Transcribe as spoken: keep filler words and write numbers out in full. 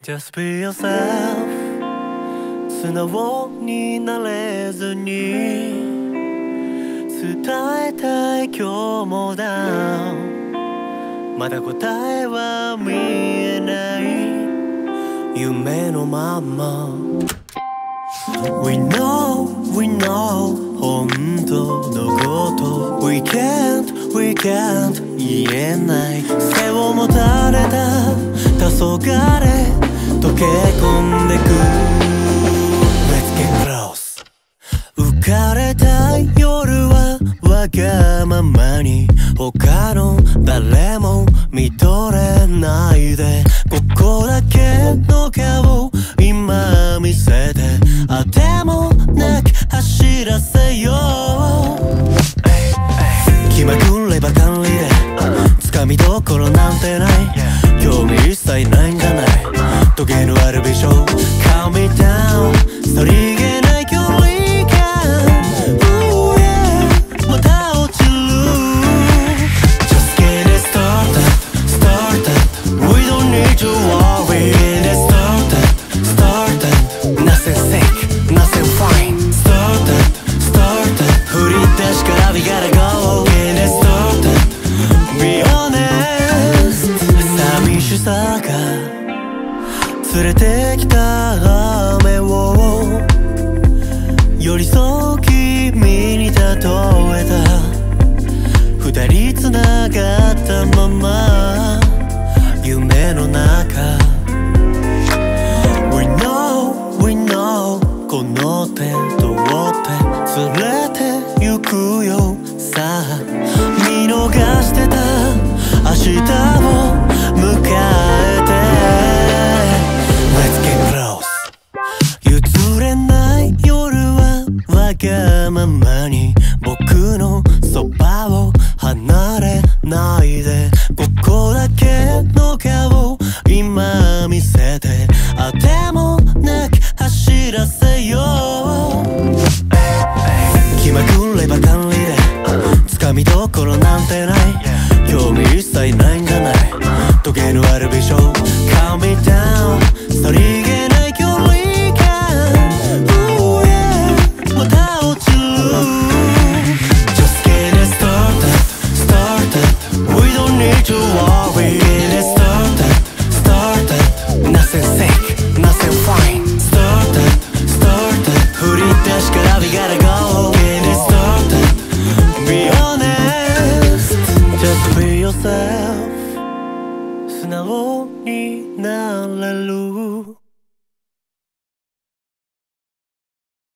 Just be yourself 素直になれずに伝えたい今日もだまだ答えは見えない夢のまま We know, we know 本当のこと We can't, we can't 言えない背を持たれた黄昏溶け込んでく Let's get close 浮かれた夜はわがままに他の誰も見とれないでここだけの顔今見せてあてもなく走らせよう気まぐればかりで掴みどころなんてない興味一切ないんじゃない時計のあるビジョン Calm me down さりげない距離感 Ooh yeah また落ちる Just get it started started We don't need to worry Get it started started Nothing sick nothing fine Started started 振り出しから We gotta go Get it started Be honest 寂しさが連れてきた雨を寄り添う君に例えた二人つながったまま夢の中 We know, we know この手とって連れて行くよさあ見逃してた明日を迎えてわがままに僕のそばを離れないでここだけの顔今見せてあてもなく走らせよう気まぐればかりで掴みどころなんてない興味一切ないんじゃない時計のあるビジョン Calm me down さりげない距離To worry, it started, started Nothing sick, nothing fine Started, started 振り出しから We gotta go Get it started Be honest Just be yourself 素直になれる